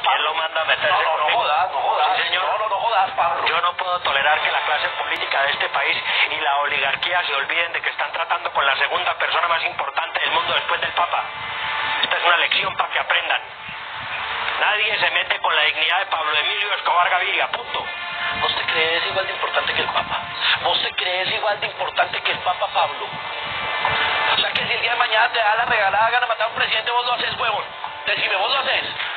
¿Quién lo manda a meterse conmigo? No jodas. Sí, señor. No jodas, Pablo. Yo no puedo tolerar que la clase política de este país y la oligarquía se olviden de que están tratando con la segunda persona más importante del mundo después del Papa. Esta es una lección para que aprendan. Nadie se mete con la dignidad de Pablo Emilio Escobar Gaviria, punto. ¿Vos te crees igual de importante que el Papa? ¿Vos te crees igual de importante que el Papa, Pablo? O sea que si el día de mañana te da la regalada gana matar a un presidente, vos lo haces, huevón. Decime, ¿vos lo haces?